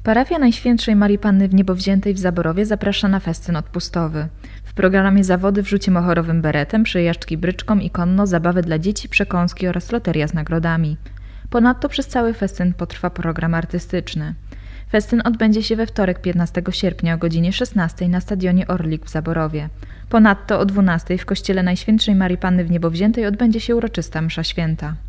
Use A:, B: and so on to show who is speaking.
A: Parafia Najświętszej Marii Panny w Niebowziętej w Zaborowie zaprasza na festyn odpustowy. W programie zawody w rzucie mochorowym beretem, przejażdżki bryczką i konno, zabawy dla dzieci, przekąski oraz loteria z nagrodami. Ponadto przez cały festyn potrwa program artystyczny. Festyn odbędzie się we wtorek 15 sierpnia o godzinie 16 na stadionie Orlik w Zaborowie. Ponadto o 12 w kościele Najświętszej Marii Panny w Niebowziętej odbędzie się uroczysta msza święta.